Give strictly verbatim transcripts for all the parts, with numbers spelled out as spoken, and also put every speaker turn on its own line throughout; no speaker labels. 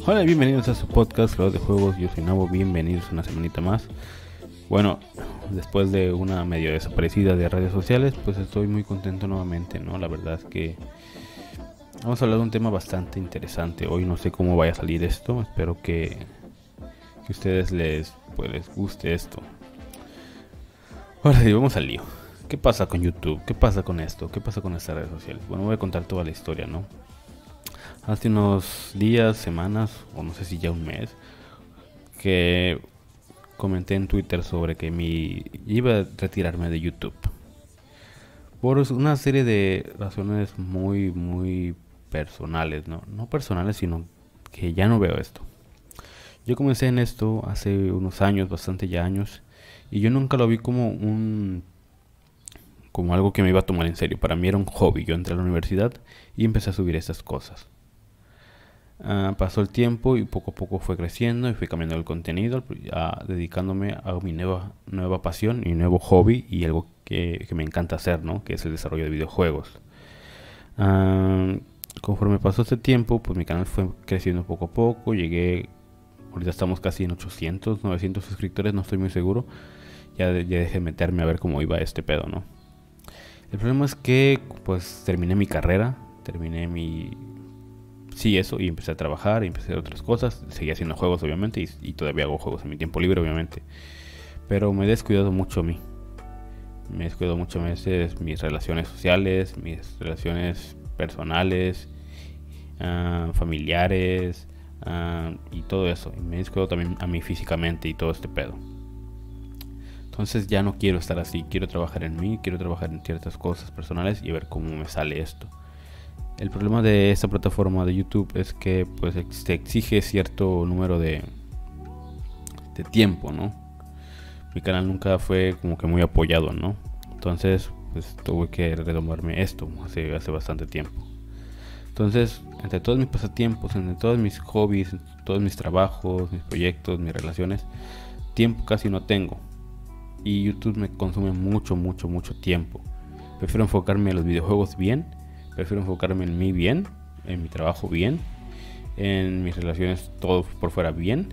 Hola y bienvenidos a su podcast Creador de Juegos. Yo soy Nabo, bienvenidos una semanita más. Bueno, después de una medio desaparecida de redes sociales, pues estoy muy contento nuevamente, ¿no? La verdad es que vamos a hablar de un tema bastante interesante. Hoy no sé cómo vaya a salir esto, espero que, que a ustedes les, pues, les guste esto. Ahora sí, vamos al lío. ¿Qué pasa con YouTube? ¿Qué pasa con esto? ¿Qué pasa con estas redes sociales? Bueno, voy a contar toda la historia, ¿no? Hace unos días, semanas, o no sé si ya un mes, que comenté en Twitter sobre que mi iba a retirarme de YouTube por una serie de razones muy, muy personales, ¿no? No personales, sino que ya no veo esto. Yo comencé en esto hace unos años, bastante ya años, y yo nunca lo vi como un como algo que me iba a tomar en serio. Para mí era un hobby. Yo entré a la universidad y empecé a subir estas cosas. Uh, pasó el tiempo y poco a poco fue creciendo y fui cambiando el contenido, uh, dedicándome a mi nueva, nueva pasión, mi nuevo hobby y algo que, que me encanta hacer, ¿no? Que es el desarrollo de videojuegos. Uh, conforme pasó este tiempo, pues mi canal fue creciendo poco a poco. Llegué, ahorita estamos casi en ochocientos, novecientos suscriptores, no estoy muy seguro. Ya, de, ya dejé de meterme a ver cómo iba este pedo, ¿no? El problema es que pues terminé mi carrera, terminé mi... Sí, eso, y empecé a trabajar, y empecé a hacer otras cosas. Seguí haciendo juegos, obviamente, y, y todavía hago juegos en mi tiempo libre, obviamente. Pero me he descuidado mucho a mí. Me he descuidado muchas veces mis relaciones sociales, mis relaciones personales, uh, familiares, uh, y todo eso. Y me he descuidado también a mí físicamente y todo este pedo. Entonces ya no quiero estar así, quiero trabajar en mí, quiero trabajar en ciertas cosas personales y ver cómo me sale esto. El problema de esta plataforma de YouTube es que pues se exige cierto número de, de tiempo, ¿no? Mi canal nunca fue como que muy apoyado, ¿no? Entonces pues tuve que retomarme esto hace, hace bastante tiempo. Entonces, entre todos mis pasatiempos, entre todos mis hobbies, entre todos mis trabajos, mis proyectos, mis relaciones, tiempo casi no tengo. Y YouTube me consume mucho, mucho, mucho tiempo. Prefiero enfocarme en los videojuegos bien. Prefiero enfocarme en mí bien, en mi trabajo bien, en mis relaciones todo por fuera bien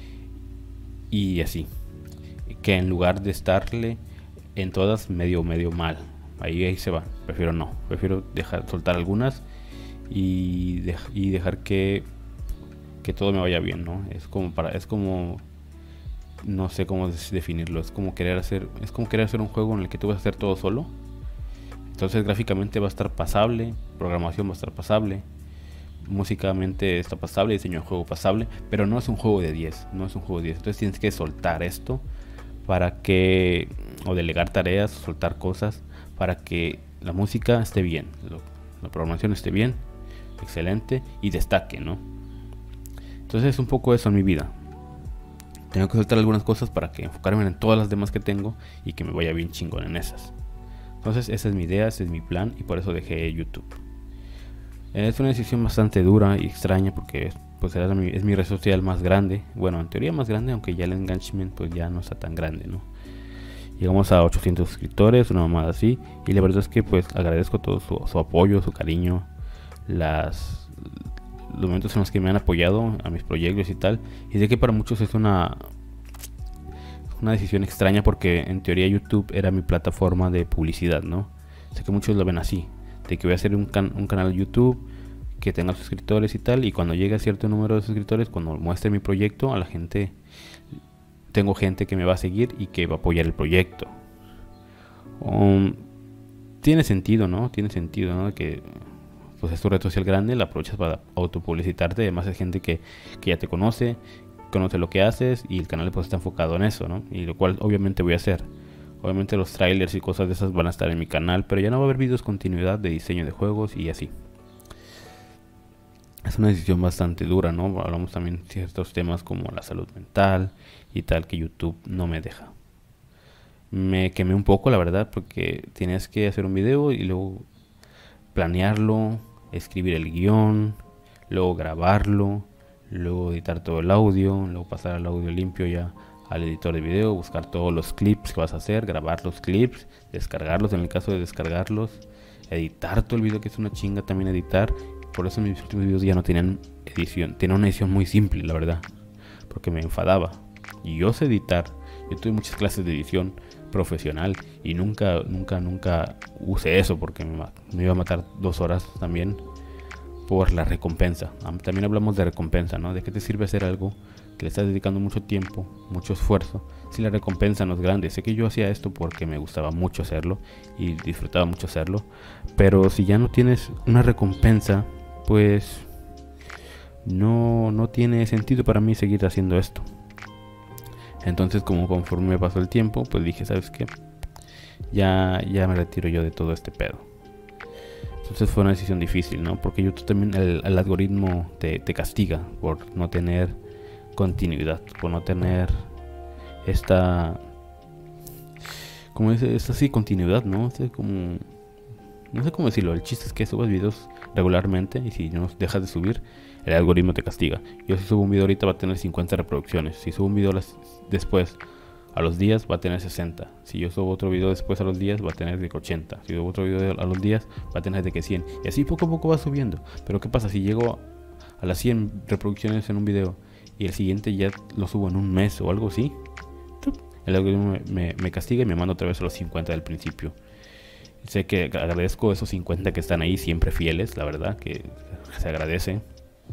y así, que en lugar de estarle en todas medio medio mal. Ahí, ahí se va. Prefiero no, prefiero dejar soltar algunas y, de, y dejar que que todo me vaya bien, ¿no? Es como para es como no sé cómo definirlo, es como querer hacer es como querer hacer un juego en el que tú vas a hacer todo solo. Entonces gráficamente va a estar pasable, programación va a estar pasable, músicamente está pasable, diseño de juego pasable, pero no es un juego de diez, no es un juego de diez. Entonces tienes que soltar esto para que, o delegar tareas, soltar cosas para que la música esté bien, la programación esté bien, excelente y destaque, ¿no? Entonces es un poco eso en mi vida. Tengo que soltar algunas cosas para que enfocarme en todas las demás que tengo y que me vaya bien chingón en esas. Entonces esa es mi idea, ese es mi plan y por eso dejé YouTube. Es una decisión bastante dura y extraña porque pues es mi, es mi red social más grande. Bueno, en teoría más grande, aunque ya el engagement pues ya no está tan grande, ¿no? Llegamos a ochocientos suscriptores, una mamada así. Y la verdad es que pues agradezco todo su, su apoyo, su cariño, las, los momentos en los que me han apoyado a mis proyectos y tal. Y sé que para muchos es una... una decisión extraña porque en teoría YouTube era mi plataforma de publicidad, ¿no? Sé que muchos lo ven así, de que voy a hacer un, can un canal de YouTube que tenga suscriptores y tal, y cuando llegue a cierto número de suscriptores, cuando muestre mi proyecto a la gente, tengo gente que me va a seguir y que va a apoyar el proyecto. Um, tiene sentido, ¿no? Tiene sentido, ¿no? Que pues es tu red social grande, la aprovechas para autopublicitarte, además hay gente que, que ya te conoce, conoce lo que haces y el canal pues está enfocado en eso, ¿no? Y lo cual obviamente voy a hacer. Obviamente los trailers y cosas de esas van a estar en mi canal, pero ya no va a haber videos continuidad de diseño de juegos y así. Es una decisión bastante dura, ¿no? Hablamos también de ciertos temas como la salud mental y tal que YouTube no me deja. Me quemé un poco, la verdad, porque tienes que hacer un video y luego planearlo, escribir el guión, luego grabarlo, luego editar todo el audio, luego pasar al audio limpio ya al editor de video, buscar todos los clips que vas a hacer, grabar los clips, descargarlos en el caso de descargarlos, editar todo el video, que es una chinga también editar, Por eso mis últimos videos ya no tenían edición. Tenía una edición muy simple, la verdad, porque me enfadaba. Y yo sé editar. Yo tuve muchas clases de edición profesional y nunca, nunca, nunca usé eso porque me, me iba a matar dos horas también por la recompensa. También hablamos de recompensa, ¿no? ¿De qué te sirve hacer algo que le estás dedicando mucho tiempo, mucho esfuerzo, si la recompensa no es grande? Sé que yo hacía esto porque me gustaba mucho hacerlo y disfrutaba mucho hacerlo, pero si ya no tienes una recompensa, pues no, no tiene sentido para mí seguir haciendo esto. Entonces, como conforme pasó el tiempo, pues dije, ¿sabes qué? Ya, ya me retiro yo de todo este pedo. Entonces fue una decisión difícil, ¿no? Porque YouTube también, el, el algoritmo te, te castiga por no tener continuidad, por no tener esta, como dice, esta sí, continuidad, ¿no? O sea, como, no sé cómo decirlo. El chiste es que subas videos regularmente y si no dejas de subir, el algoritmo te castiga. Yo si subo un video ahorita va a tener cincuenta reproducciones. Si subo un video las, después a los días va a tener sesenta. Si yo subo otro video después a los días va a tener de que ochenta. Si subo otro video a los días va a tener de que cien. Y así poco a poco va subiendo. Pero ¿qué pasa si llego a las cien reproducciones en un video y el siguiente ya lo subo en un mes o algo así? El algoritmo me, me, me castiga y me manda otra vez a los cincuenta del principio. Sé que agradezco esos cincuenta que están ahí siempre fieles, la verdad que se agradece.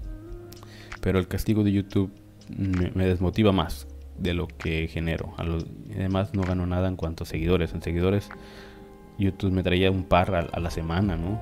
Pero el castigo de YouTube me, me desmotiva más de lo que genero. A los, además no gano nada en cuanto a seguidores. En seguidores YouTube me traía un par a, a la semana, ¿no?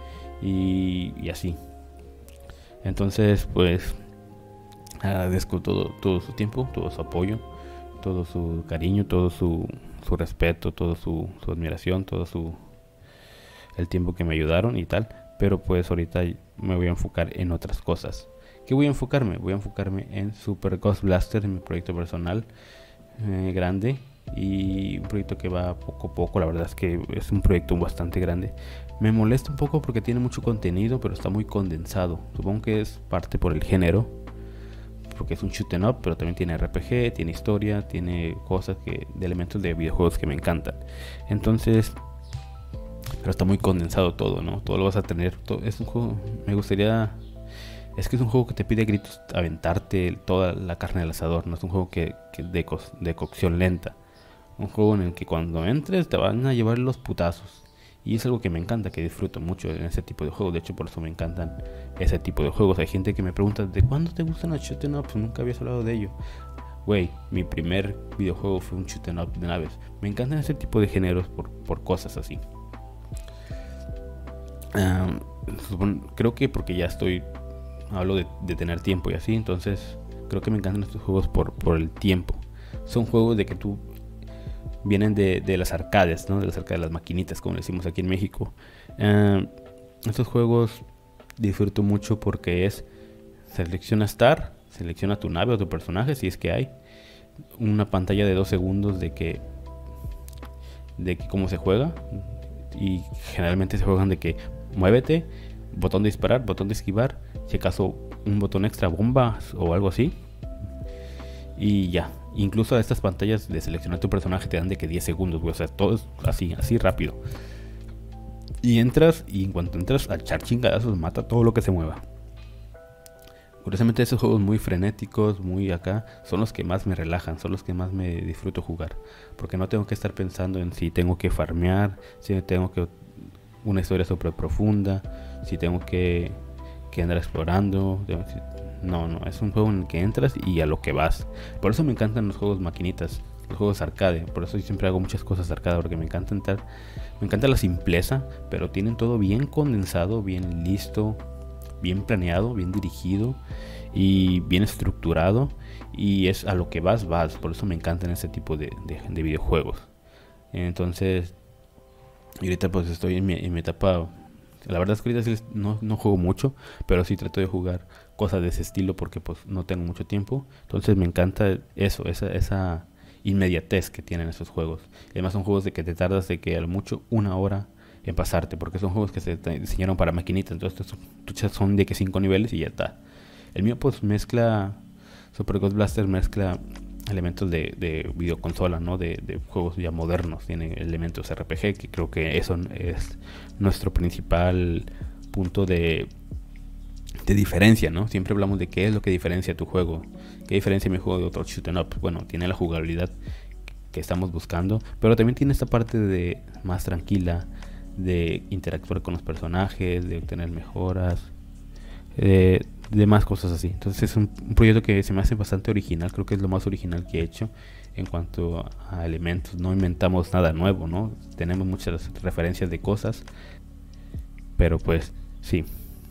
Y, y así. Entonces pues agradezco todo, todo su tiempo, todo su apoyo, todo su cariño, todo su, su respeto, todo su, su admiración, todo su el tiempo que me ayudaron y tal. Pero pues ahorita me voy a enfocar en otras cosas. ¿Qué voy a enfocarme? Voy a enfocarme en Super Ghost Blaster, en mi proyecto personal eh, grande, y un proyecto que va poco a poco. La verdad es que es un proyecto bastante grande. Me molesta un poco porque tiene mucho contenido, pero está muy condensado. Supongo que es parte por el género, porque es un shoot 'em up, pero también tiene R P G, tiene historia, tiene cosas que, de elementos de videojuegos que me encantan. Entonces, pero está muy condensado todo, ¿no? Todo lo vas a tener. Todo, es un juego, me gustaría... Es que es un juego que te pide a gritos aventarte toda la carne al asador. No es un juego que, que de, co de cocción lenta. Un juego en el que cuando entres te van a llevar los putazos. Y es algo que me encanta, que disfruto mucho en ese tipo de juegos. De hecho, por eso me encantan ese tipo de juegos. Hay gente que me pregunta, ¿de cuándo te gustan los shoot 'em up? Pues nunca habías hablado de ello. Güey, mi primer videojuego fue un shoot 'em up de naves. Me encantan ese tipo de géneros por, por cosas así. Um, creo que porque ya estoy... Hablo de, de tener tiempo y así, entonces creo que me encantan estos juegos por, por el tiempo. Son juegos de que tú vienen de, de las arcades, ¿no? De las arcades, las maquinitas, como decimos aquí en México. Uh, estos juegos disfruto mucho porque es selecciona Star, selecciona tu nave o tu personaje si es que hay. Una pantalla de dos segundos de que de que cómo se juega, y generalmente se juegan de que muévete, botón de disparar, botón de esquivar, si acaso un botón extra, bombas o algo así, y ya. Incluso a estas pantallas de seleccionar tu personaje te dan de que diez segundos, o sea, todo es así, así rápido. Y entras, y en cuanto entras a echar chingadazos, mata todo lo que se mueva. Curiosamente esos juegos muy frenéticos, muy acá, son los que más me relajan, son los que más me disfruto jugar. Porque no tengo que estar pensando en si tengo que farmear, si tengo que una historia súper profunda, si tengo que, que andar explorando. No, no, es un juego en el que entras y a lo que vas. Por eso me encantan los juegos maquinitas, los juegos arcade. Por eso yo siempre hago muchas cosas arcade, porque me encanta entrar, me encanta la simpleza, pero tienen todo bien condensado, bien listo, bien planeado, bien dirigido y bien estructurado, y es a lo que vas, vas. Por eso me encantan este tipo de, de, de videojuegos. Entonces, y ahorita pues estoy en mi, en mi etapa. La verdad es que ahorita sí no, no juego mucho, pero sí trato de jugar cosas de ese estilo porque pues no tengo mucho tiempo. Entonces me encanta eso, esa, esa inmediatez que tienen esos juegos. Y además son juegos de que te tardas de que a lo mucho una hora en pasarte, porque son juegos que se diseñaron para maquinitas. Entonces tú son de que cinco niveles y ya está. El mío pues mezcla, Super Ghost Blaster mezcla elementos de, de videoconsola, ¿no? De, de juegos ya modernos. Tiene elementos R P G, que creo que eso es nuestro principal punto de, te diferencia, ¿no? Siempre hablamos de qué es lo que diferencia tu juego, qué diferencia mi juego de otro shoot 'em up. Bueno, tiene la jugabilidad que estamos buscando, pero también tiene esta parte de más tranquila, de interactuar con los personajes, de obtener mejoras, eh, de más cosas así. Entonces es un, un proyecto que se me hace bastante original. Creo que es lo más original que he hecho en cuanto a elementos. No inventamos nada nuevo, ¿no? Tenemos muchas referencias de cosas, pero pues sí,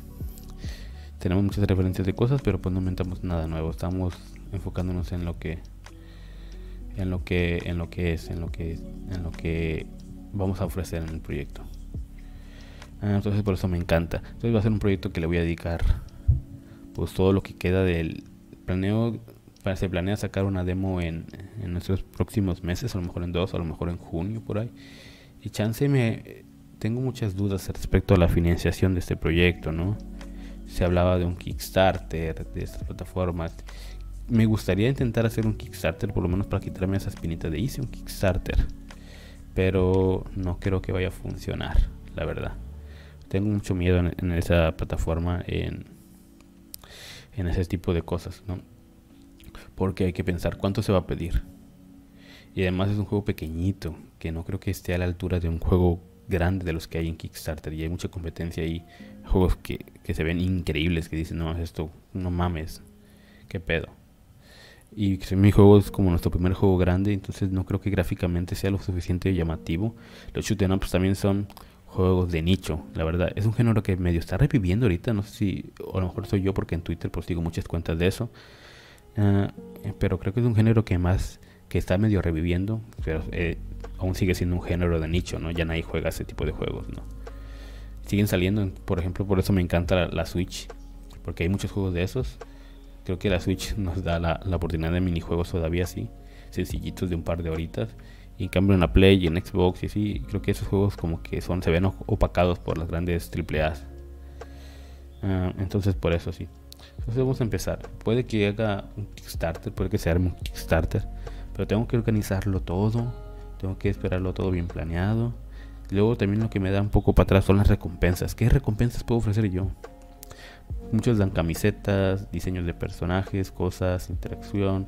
tenemos muchas referencias de cosas, pero pues no inventamos nada nuevo. Estamos enfocándonos en lo que en lo que en lo que es en lo que en lo que vamos a ofrecer en el proyecto. Ah, entonces por eso me encanta. Entonces va a ser un proyecto que le voy a dedicar pues todo lo que queda del planeo. Se planea sacar una demo en, en nuestros próximos meses, a lo mejor en dos, a lo mejor en junio por ahí. Y chance me tengo muchas dudas respecto a la financiación de este proyecto, ¿no? Se hablaba de un Kickstarter, de estas plataformas. Me gustaría intentar hacer un Kickstarter, por lo menos para quitarme esa espinita de hice un Kickstarter, pero no creo que vaya a funcionar, la verdad. Tengo mucho miedo en, en esa plataforma, en, en ese tipo de cosas, ¿no? Porque hay que pensar cuánto se va a pedir. Y además es un juego pequeñito, que no creo que esté a la altura de un juego grande de los que hay en Kickstarter. Y hay mucha competencia ahí, juegos que, que se ven increíbles, que dicen, no, esto, no mames, qué pedo. Y mi juego es como nuestro primer juego grande, entonces no creo que gráficamente sea lo suficiente llamativo. Los shoot 'em ups también son juegos de nicho, la verdad. Es un género que medio está reviviendo ahorita, no sé si, o a lo mejor soy yo porque en Twitter pues sigo muchas cuentas de eso. Uh, pero creo que es un género que más que está medio reviviendo, pero eh, aún sigue siendo un género de nicho, ¿no? Ya nadie juega ese tipo de juegos, ¿no? Siguen saliendo, por ejemplo, por eso me encanta la, la Switch, porque hay muchos juegos de esos. Creo que la Switch nos da la, la oportunidad de minijuegos todavía así, sencillitos de un par de horitas. Y en cambio en la Play y en Xbox y así, creo que esos juegos como que son se ven opacados por las grandes triple A. Uh, entonces por eso sí. Entonces vamos a empezar. Puede que haga un Kickstarter, puede que se arme un Kickstarter, pero tengo que organizarlo todo, tengo que esperarlo todo bien planeado. Luego también lo que me da un poco para atrás son las recompensas. ¿Qué recompensas puedo ofrecer yo? Muchos dan camisetas, diseños de personajes, cosas, interacción.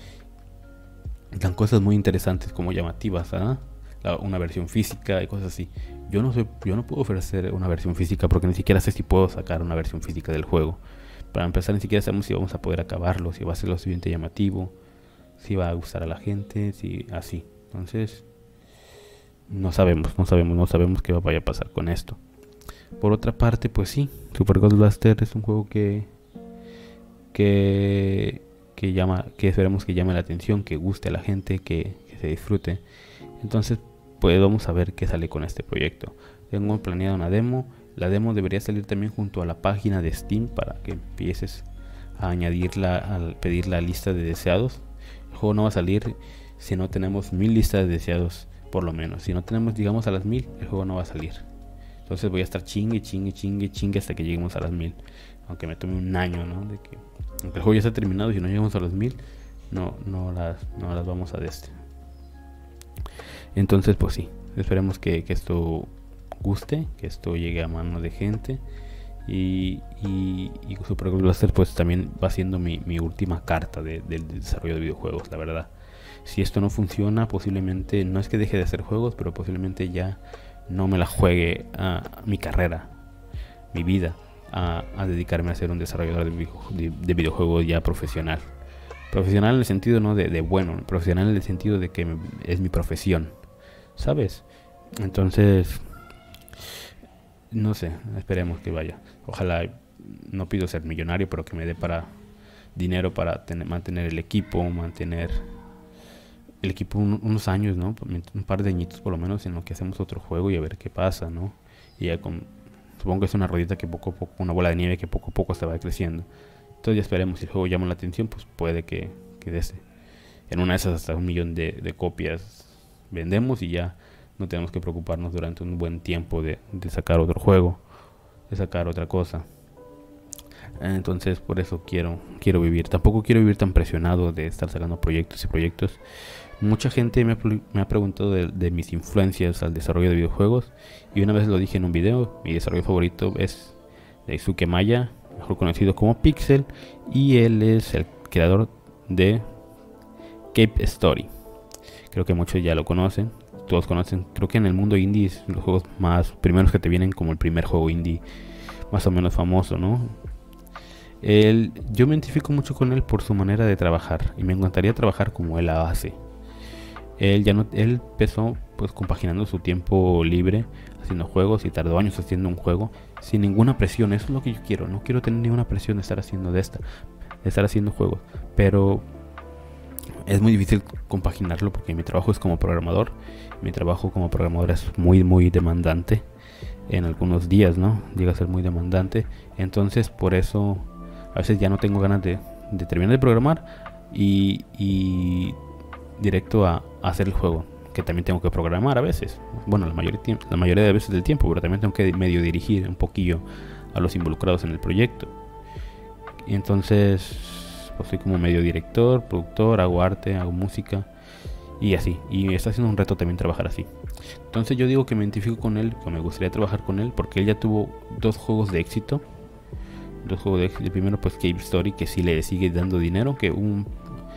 Dan cosas muy interesantes como llamativas, ¿ah? La, una versión física y cosas así. Yo no soy, yo no puedo ofrecer una versión física porque ni siquiera sé si puedo sacar una versión física del juego. Para empezar, ni siquiera sabemos si vamos a poder acabarlo, si va a ser lo suficiente llamativo, si va a gustar a la gente, si así. Entonces, no sabemos, no sabemos, no sabemos qué vaya a pasar con esto. Por otra parte, pues sí, Super Ghost Blaster es un juego que que que llama, que esperemos que llame la atención, que guste a la gente, que, que se disfrute. Entonces, pues vamos a ver qué sale con este proyecto. Tengo planeado una demo. La demo debería salir también junto a la página de Steam para que empieces a añadirla, al pedir la lista de deseados. El juego no va a salir si no tenemos mil listas de deseados, por lo menos. Si no tenemos, digamos, a las mil, el juego no va a salir. Entonces voy a estar chingue, chingue, chingue, chingue hasta que lleguemos a las mil. Aunque me tome un año, ¿no? De que, aunque el juego ya está terminado y si no llegamos a los mil, no, no, las, no las vamos a este. Entonces, pues sí, esperemos que, que esto guste, que esto llegue a manos de gente. Y, y, y Super Ghost Blaster pues también va siendo mi, mi última carta de, de, de desarrollo de videojuegos, la verdad. Si esto no funciona, posiblemente, no es que deje de hacer juegos, pero posiblemente ya no me la juegue a, a mi carrera, mi vida, a, a dedicarme a ser un desarrollador de, video, de, de videojuegos ya profesional. Profesional en el sentido no de, de bueno, profesional en el sentido de que me, es mi profesión, ¿sabes? Entonces, no sé, esperemos que vaya. Ojalá, no pido ser millonario, pero que me dé para dinero para tener, mantener el equipo, mantener el equipo un, unos años, ¿no? Un par de añitos por lo menos en lo que hacemos otro juego y a ver qué pasa, ¿no? Y ya con, supongo que es una ruedita que poco a poco, una bola de nieve que poco a poco se va creciendo. Entonces ya esperemos, si el juego llama la atención, pues puede que, que dese. En una de esas hasta un millón de, de copias vendemos y ya no tenemos que preocuparnos durante un buen tiempo de, de sacar otro juego, de sacar otra cosa. Entonces por eso quiero quiero vivir. Tampoco quiero vivir tan presionado de estar sacando proyectos y proyectos. Mucha gente me ha, me ha preguntado de, de mis influencias al desarrollo de videojuegos. Y una vez lo dije en un video. Mi desarrollo favorito es Daisuke Maya, mejor conocido como Pixel, y él es el creador de Cave Story. Creo que muchos ya lo conocen, todos conocen. Creo que en el mundo indie es los juegos más primeros que te vienen como el primer juego indie más o menos famoso, ¿no? Él, yo me identifico mucho con él por su manera de trabajar y me encantaría trabajar como él la hace. Él ya no, él empezó pues compaginando su tiempo libre haciendo juegos y tardó años haciendo un juego sin ninguna presión. Eso es lo que yo quiero. No quiero tener ninguna presión de estar haciendo de esta, de estar haciendo juegos. Pero es muy difícil compaginarlo porque mi trabajo es como programador. Mi trabajo como programador es muy muy demandante en algunos días, ¿no? Llega a ser muy demandante. Entonces por eso a veces ya no tengo ganas de, de terminar de programar y, y directo a, a hacer el juego, que también tengo que programar a veces, bueno, la mayoría, la mayoría de veces del tiempo, pero también tengo que medio dirigir un poquillo a los involucrados en el proyecto. Y entonces pues soy como medio director, productor, hago arte, hago música y así, y está siendo un reto también trabajar así. Entonces yo digo que me identifico con él, que me gustaría trabajar con él, porque él ya tuvo dos juegos de éxito. Dos juegos de éxito. El primero pues Cave Story, que sí le sigue dando dinero, que un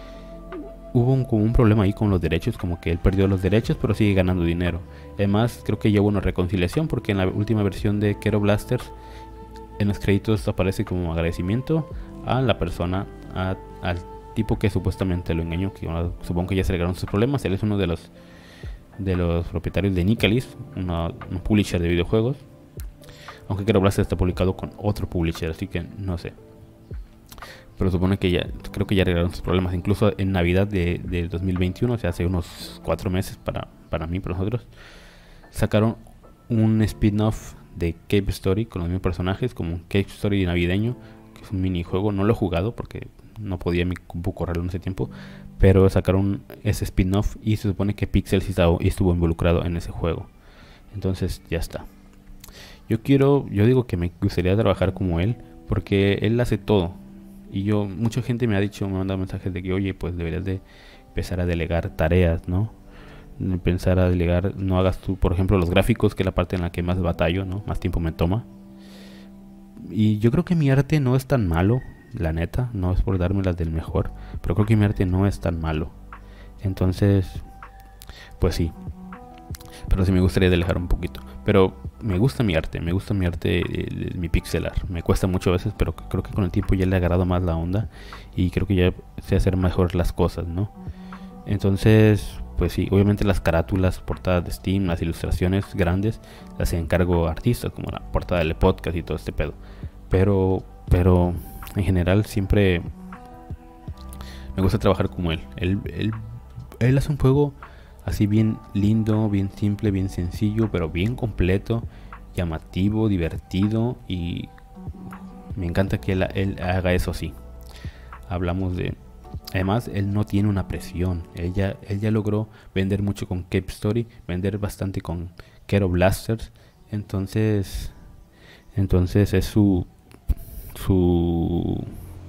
hubo un, como un problema ahí con los derechos, como que él perdió los derechos pero sigue ganando dinero. Además creo que ya hubo una reconciliación, porque en la última versión de Kero Blasters en los créditos aparece como agradecimiento a la persona, a, al tipo que supuestamente lo engañó, que bueno, supongo que ya se arreglaron sus problemas. Él es uno de los de los propietarios de Nicalis, una, un publisher de videojuegos, aunque Kero Blasters está publicado con otro publisher, así que no sé. Pero supone que ya, creo que ya arreglaron sus problemas. Incluso en Navidad de, de dos mil veintiuno, o sea, hace unos cuatro meses para, para mí, para nosotros, sacaron un spin-off de Cave Story con los mismos personajes, como un Cave Story navideño, que es un minijuego. No lo he jugado porque no podía mi compu correrlo en ese tiempo, pero sacaron ese spin-off y se supone que Pixel sí estaba, estuvo involucrado en ese juego. Entonces ya está. Yo quiero, yo digo que me gustaría trabajar como él, porque él hace todo. Y yo, mucha gente me ha dicho, me ha mandado mensajes de que, oye, pues deberías de empezar a delegar tareas, ¿no? Pensar a delegar, no hagas tú, por ejemplo, los gráficos, que es la parte en la que más batallo, ¿no? Más tiempo me toma. Y yo creo que mi arte no es tan malo, la neta, no es por dármelas del mejor, pero creo que mi arte no es tan malo. Entonces, pues sí. Pero sí me gustaría delegar un poquito. Pero me gusta mi arte, me gusta mi arte, eh, mi pixel art. Me cuesta mucho a veces, pero creo que con el tiempo ya le he agarrado más la onda. Y creo que ya sé hacer mejor las cosas, ¿no? Entonces, pues sí, obviamente las carátulas, portadas de Steam, las ilustraciones grandes, las encargo a artistas, como la portada del podcast y todo este pedo. Pero, pero en general siempre me gusta trabajar como él. Él, él, él hace un juego así bien lindo, bien simple, bien sencillo, pero bien completo, llamativo, divertido, y me encanta que él, él haga eso así. Hablamos de... Además, él no tiene una presión. Él ya, él ya logró vender mucho con Cave Story, vender bastante con Kero Blasters. Entonces, entonces es su... su...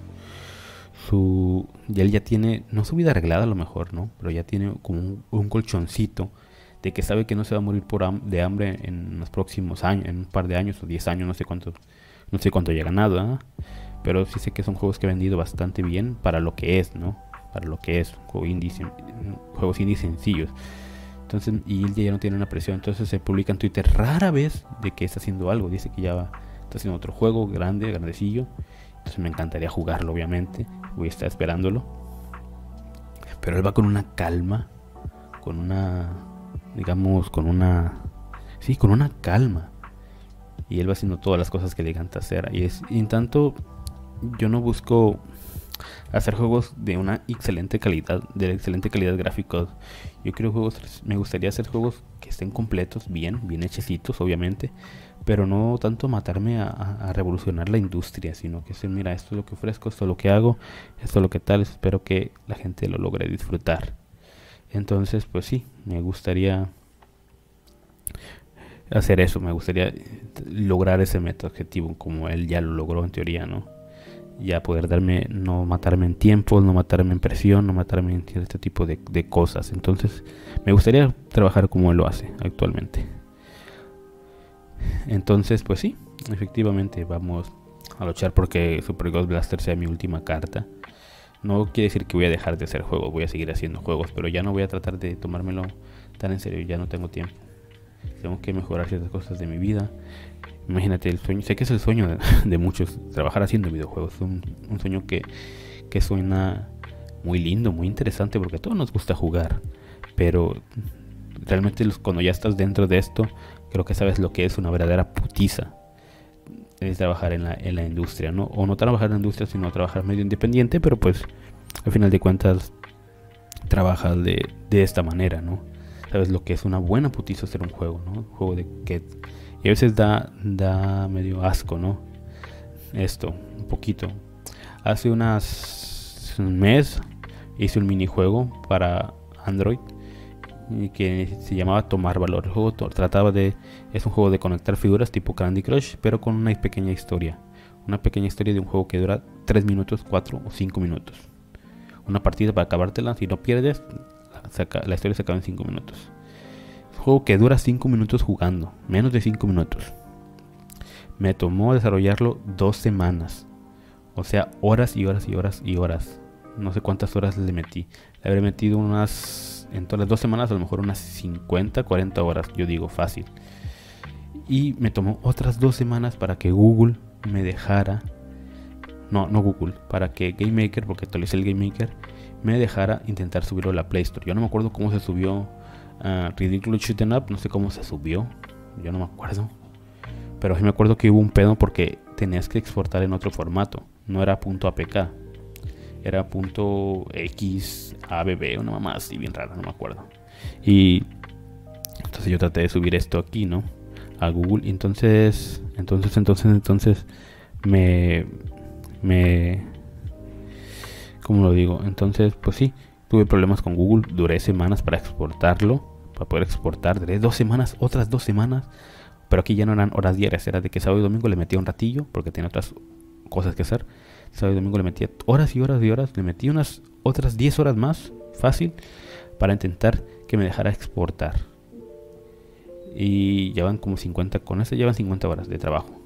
su y él ya tiene, no su vida arreglada a lo mejor, ¿no? Pero ya tiene como un, un colchoncito de que sabe que no se va a morir por ham de hambre en los próximos años, en un par de años o diez años, no sé cuánto, no sé cuánto haya ganado, ¿eh? Pero sí sé que son juegos que he vendido bastante bien para lo que es, ¿no? Para lo que es, juego indie, juegos indie sencillos. Entonces, y él ya no tiene una presión, entonces se publica en Twitter rara vez de que está haciendo algo, dice que ya va, está haciendo otro juego grande, grandecillo. Entonces me encantaría jugarlo, obviamente. Voy a estar esperándolo. Pero él va con una calma. Con una... digamos, con una... sí, con una calma. Y él va haciendo todas las cosas que le encanta hacer. Y, es, y en tanto, yo no busco hacer juegos de una excelente calidad. De excelente calidad gráfica. Yo quiero juegos... me gustaría hacer juegos que estén completos, bien, bien hechecitos, obviamente. Pero no tanto matarme a, a revolucionar la industria, sino que decir, mira, esto es lo que ofrezco, esto es lo que hago, esto es lo que tal, espero que la gente lo logre disfrutar. Entonces, pues sí, me gustaría hacer eso, me gustaría lograr ese meta objetivo, como él ya lo logró en teoría, ¿no? Ya poder darme, no matarme en tiempos, no matarme en presión, no matarme en este tipo de, de cosas. Entonces, me gustaría trabajar como él lo hace actualmente. Entonces, pues sí, efectivamente vamos a luchar porque Super Ghost Blaster sea mi última carta. No quiere decir que voy a dejar de hacer juegos, voy a seguir haciendo juegos, pero ya no voy a tratar de tomármelo tan en serio, ya no tengo tiempo. Tengo que mejorar ciertas cosas de mi vida. Imagínate el sueño, sé que es el sueño de, de muchos, trabajar haciendo videojuegos, un, un sueño que, que suena muy lindo, muy interesante, porque a todos nos gusta jugar, pero realmente los, cuando ya estás dentro de esto, creo que sabes lo que es una verdadera putiza. Es trabajar en la, en la industria, ¿no? O no trabajar en la industria, sino trabajar medio independiente, pero pues al final de cuentas trabajas de, de esta manera, ¿no? Sabes lo que es una buena putiza hacer un juego, ¿no? Un juego de que y a veces da, da medio asco, ¿no? Esto, un poquito. Hace unas un mes hice un minijuego para Android que se llamaba Tomar Valor. El juego trataba de, es un juego de conectar figuras tipo Candy Crush, pero con una pequeña historia. Una pequeña historia de un juego que dura tres minutos, cuatro o cinco minutos. Una partida para acabártela, si no pierdes, la, la historia se acaba en cinco minutos. Es un juego que dura cinco minutos jugando, menos de cinco minutos. Me tomó desarrollarlo dos semanas. O sea, horas y horas y horas y horas. No sé cuántas horas le metí. Le habré metido unas, en todas las dos semanas, a lo mejor unas cincuenta, cuarenta horas, yo digo, fácil. Y me tomó otras dos semanas para que Google me dejara, no, no Google, para que GameMaker, porque actualicé el GameMaker, me dejara intentar subirlo a la Play Store. Yo no me acuerdo cómo se subió uh, Ridiculous Shooting Up, no sé cómo se subió, yo no me acuerdo. Pero sí me acuerdo que hubo un pedo porque tenías que exportar en otro formato, no era .apk. Era punto X A B B, una mamá así bien rara, no me acuerdo. Y entonces yo traté de subir esto aquí, ¿no? A Google. Y entonces, entonces, entonces, entonces me, me, ¿cómo lo digo? Entonces, pues sí, tuve problemas con Google. Duré semanas para exportarlo, para poder exportar. Duré dos semanas, otras dos semanas. Pero aquí ya no eran horas diarias, era de que sábado y domingo le metía un ratillo porque tenía otras cosas que hacer. Sábado y domingo le metía horas y horas y horas. Le metí unas otras diez horas más, fácil, para intentar que me dejara exportar. Y llevan como cincuenta, con eso llevan cincuenta horas de trabajo.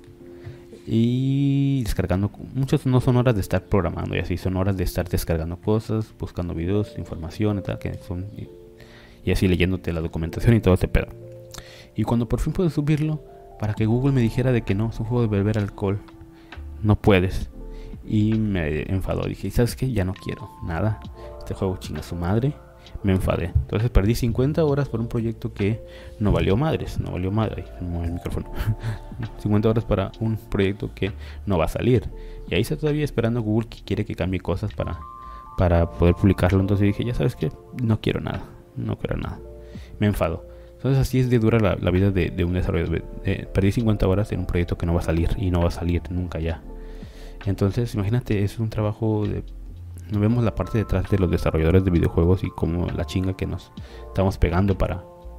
Y descargando, muchas no son horas de estar programando y así, son horas de estar descargando cosas, buscando videos, información y tal, que son, y, y así leyéndote la documentación y todo ese pedo. Y cuando por fin pude subirlo, para que Google me dijera de que no, es un juego de beber alcohol, no puedes. Y me enfadó, dije, ¿sabes qué? Ya no quiero nada, este juego chinga su madre. Me enfadé, entonces perdí cincuenta horas por un proyecto que no valió madres, no valió madre, ahí mueve el micrófono. cincuenta horas para un proyecto que no va a salir. Y ahí está todavía esperando Google que quiere que cambie cosas para, para poder publicarlo. Entonces dije, ya sabes qué, no quiero nada, no quiero nada. Me enfado. Entonces así es de dura la, la vida de, de un desarrollador. Eh, perdí cincuenta horas en un proyecto que no va a salir y no va a salir nunca ya. Entonces imagínate, es un trabajo de... No vemos la parte detrás de los desarrolladores de videojuegos y como la chinga que nos estamos pegando para...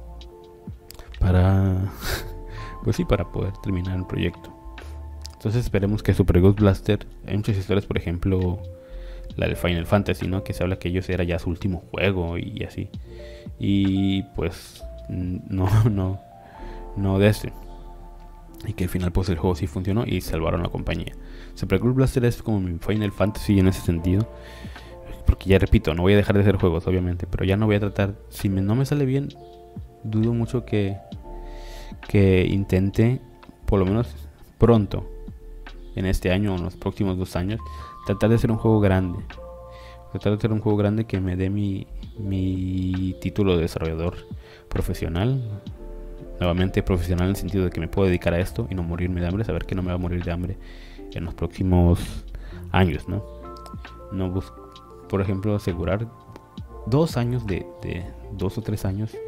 Para... pues sí, para poder terminar el proyecto. Entonces esperemos que Super Ghost Blaster... Hay muchas historias, por ejemplo... La del Final Fantasy, ¿no? Que se habla que ellos era ya su último juego y así. Y pues... No, no... No de este. Y que al final pues el juego sí funcionó y salvaron la compañía. Super Ghost Blaster es como mi Final Fantasy en ese sentido. Porque ya repito, no voy a dejar de hacer juegos obviamente, pero ya no voy a tratar, si me, no me sale bien, dudo mucho que Que intente, por lo menos pronto, en este año o en los próximos dos años, tratar de hacer un juego grande. Tratar de hacer un juego grande que me dé mi, mi título de desarrollador profesional. Nuevamente profesional en el sentido de que me puedo dedicar a esto y no morirme de hambre, saber que no me va a morir de hambre en los próximos años, ¿no? No busco, por ejemplo, asegurar dos años de, de dos o tres años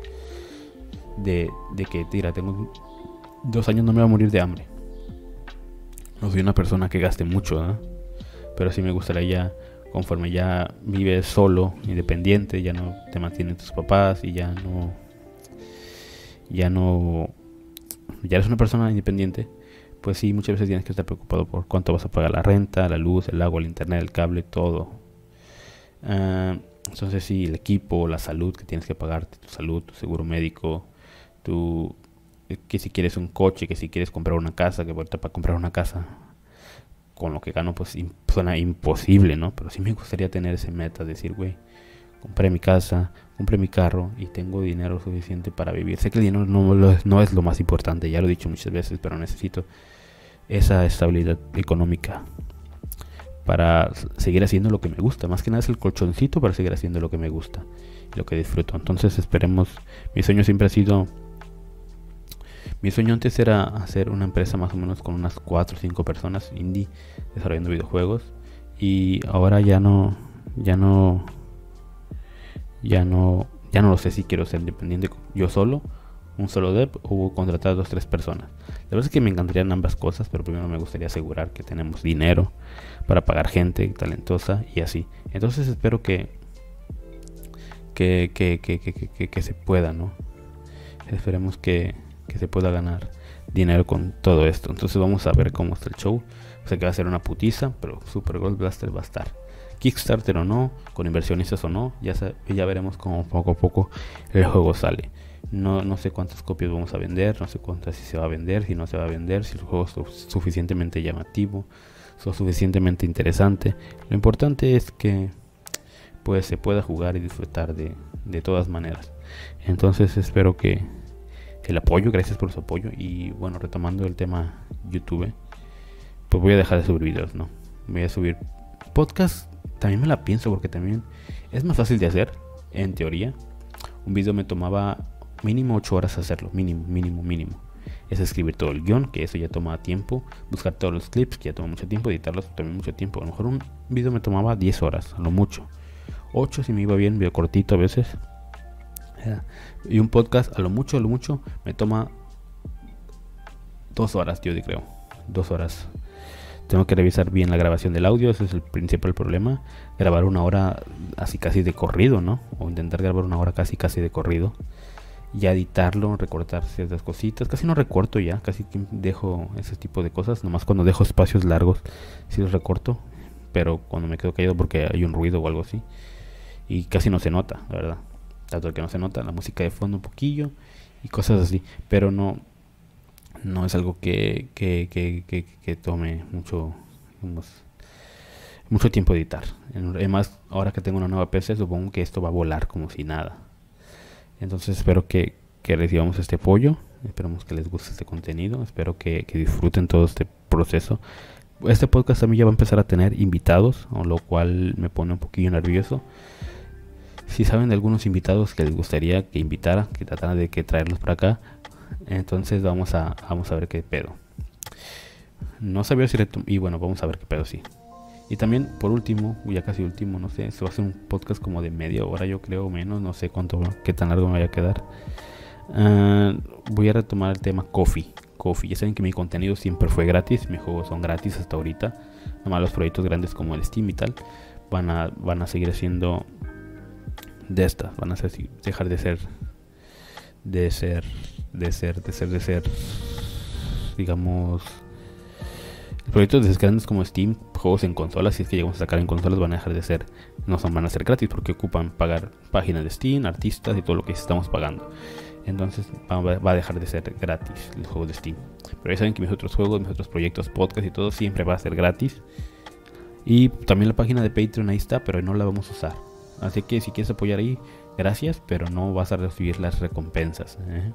de, de que, tira, tengo dos años, no me va a morir de hambre. No soy una persona que gaste mucho, ¿eh? Pero sí me gustaría ya, conforme ya vives solo, independiente, ya no te mantienen tus papás y ya no... ya no ya eres una persona independiente, pues sí, muchas veces tienes que estar preocupado por cuánto vas a pagar la renta, la luz, el agua, el internet, el cable, todo. Uh, entonces sí, el equipo, la salud que tienes que pagarte, tu salud, tu seguro médico, tu, que si quieres un coche, que si quieres comprar una casa, que ahorita para comprar una casa con lo que gano, pues im- suena imposible, ¿no? Pero sí me gustaría tener ese meta, decir, güey, compré mi casa, compré mi carro y tengo dinero suficiente para vivir. Sé que el dinero no, lo es, no es lo más importante, ya lo he dicho muchas veces, pero necesito esa estabilidad económica para seguir haciendo lo que me gusta. Más que nada es el colchoncito para seguir haciendo lo que me gusta y lo que disfruto. Entonces esperemos, mi sueño siempre ha sido, mi sueño antes era hacer una empresa más o menos con unas cuatro o cinco personas indie desarrollando videojuegos, y ahora ya no, ya no, ya no, ya no lo sé si quiero ser independiente yo solo, un solo dev, o contratar a dos o tres personas. La verdad es que me encantarían ambas cosas, pero primero me gustaría asegurar que tenemos dinero para pagar gente talentosa y así. Entonces espero que que, que, que, que, que, que se pueda, ¿no? Esperemos que, que se pueda ganar dinero con todo esto. Entonces vamos a ver cómo está el show. O sea que va a ser una putiza, pero Super Gold Blaster va a estar. Kickstarter o no, con inversionistas o no, ya, ya veremos cómo poco a poco el juego sale. No, no sé cuántas copias vamos a vender, no sé cuántas, si se va a vender, si no se va a vender, si el juego es suficientemente llamativo, o suficientemente interesante. Lo importante es que pues se pueda jugar y disfrutar de, de todas maneras. Entonces espero que el apoyo, gracias por su apoyo. Y bueno, retomando el tema YouTube, pues voy a dejar de subir videos, ¿no? Voy a subir podcast. También me la pienso porque también es más fácil de hacer, en teoría. Un video me tomaba mínimo ocho horas hacerlo, mínimo, mínimo, mínimo. Es escribir todo el guión, que eso ya toma tiempo. Buscar todos los clips, que ya toma mucho tiempo. Editarlos también mucho tiempo. A lo mejor un video me tomaba diez horas, a lo mucho. ocho si me iba bien, video cortito a veces. Y un podcast, a lo mucho, a lo mucho, me toma dos horas, yo creo. Dos horas. Tengo que revisar bien la grabación del audio, ese es el principal problema. Grabar una hora así casi de corrido, ¿no? O intentar grabar una hora casi casi de corrido. Ya editarlo, recortar ciertas cositas. Casi no recorto ya, casi dejo ese tipo de cosas. Nomás cuando dejo espacios largos sí los recorto. Pero cuando me quedo callado porque hay un ruido o algo así. Y casi no se nota, la verdad. Tanto que no se nota, la música de fondo un poquillo y cosas así. Pero no... No es algo que, que, que, que, que tome mucho, digamos, mucho tiempo editar. Además, ahora que tengo una nueva P C, supongo que esto va a volar como si nada. Entonces espero que, que recibamos este apoyo. Esperamos que les guste este contenido. Espero que, que disfruten todo este proceso. Este podcast también ya va a empezar a tener invitados, lo cual me pone un poquillo nervioso. Si saben de algunos invitados que les gustaría que invitara, que trataran de que traerlos para acá, entonces vamos a vamos a ver qué pedo. No sabía si retom- y bueno, vamos a ver qué pedo, sí. Y también por último, ya casi último, no sé, se va a hacer un podcast como de media hora, yo creo, menos, no sé cuánto, qué tan largo me vaya a quedar. Uh, voy a retomar el tema Ko-fi. Ko-fi, ya saben que mi contenido siempre fue gratis, mis juegos son gratis hasta ahorita. Nomás los proyectos grandes como el Steam y tal van a van a seguir siendo de estas, van a ser, dejar de ser de ser de ser, de ser, de ser, digamos, proyectos grandes como Steam, juegos en consolas, si es que llegamos a sacar en consolas, van a dejar de ser, no son, van a ser gratis porque ocupan pagar páginas de Steam, artistas y todo lo que estamos pagando. Entonces va, va a dejar de ser gratis el juego de Steam. Pero ya saben que mis otros juegos, mis otros proyectos, podcast y todo siempre va a ser gratis. Y también la página de Patreon ahí está, pero no la vamos a usar. Así que si quieres apoyar ahí, gracias, pero no vas a recibir las recompensas, ¿eh?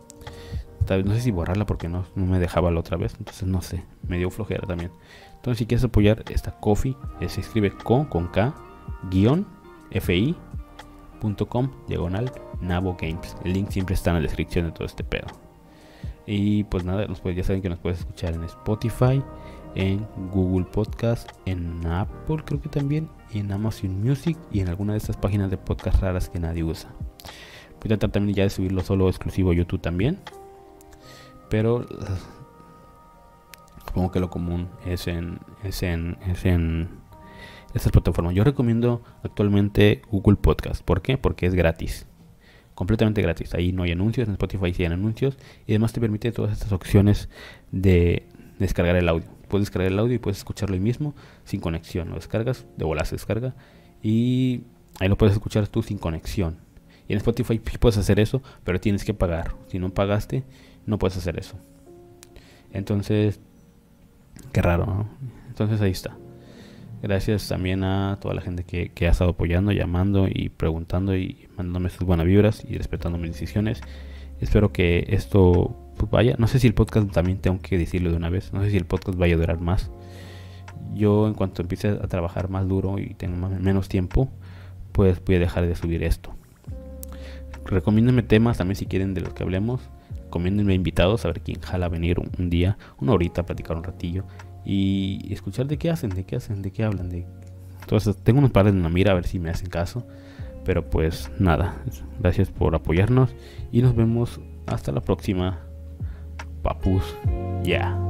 No sé si borrarla porque no, no me dejaba la otra vez. Entonces no sé, me dio flojera también. Entonces si quieres apoyar esta Ko-fi, eh, se escribe co con k guión fi punto com diagonal Nabo Games. El link siempre está en la descripción de todo este pedo. Y pues nada, nos puede, ya saben que nos puedes escuchar en Spotify, en Google Podcast, en Apple creo que también, y en Amazon Music y en alguna de estas páginas de podcast raras que nadie usa. Voy a tratar también ya de subirlo solo exclusivo a YouTube también. Pero supongo que lo común es en es en es en estas plataformas. Yo recomiendo actualmente Google Podcast. ¿Por qué? Porque es gratis, completamente gratis. Ahí no hay anuncios, en Spotify sí hay anuncios y además te permite todas estas opciones de descargar el audio. Puedes descargar el audio y puedes escucharlo ahí mismo sin conexión. Lo descargas, de bola se descarga y ahí lo puedes escuchar tú sin conexión. Y en Spotify sí puedes hacer eso, pero tienes que pagar. Si no pagaste, no puedes hacer eso. Entonces, qué raro, ¿no? Entonces ahí está. Gracias también a toda la gente que, que ha estado apoyando, llamando y preguntando y mandándome sus buenas vibras y respetando mis decisiones. Espero que esto pues vaya. No sé si el podcast también tengo que decirlo de una vez. No sé si el podcast vaya a durar más. Yo en cuanto empiece a trabajar más duro y tenga más, menos tiempo, pues voy a dejar de subir esto. Recomiéndenme temas también si quieren de los que hablemos. Recomiéndenme invitados, a ver quién jala a venir un, un día, una horita, platicar un ratillo y escuchar de qué hacen, de qué hacen, de qué hablan. De... Entonces tengo unos pares en la mira a ver si me hacen caso. Pero pues nada, gracias por apoyarnos y nos vemos hasta la próxima. Papus, ya. Yeah.